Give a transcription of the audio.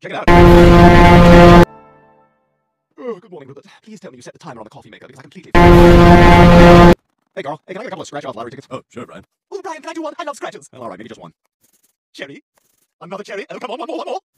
Check it out. Oh, good morning, Rupert. Please tell me you set the timer on the coffee maker because I completely... Hey, Carl. Hey, can I get a couple of scratch-off lottery tickets? Oh, sure, Brian. Oh, Brian, can I do one? I love scratches. Well, all right, maybe just one. Cherry. Another cherry. Oh, come on, one more.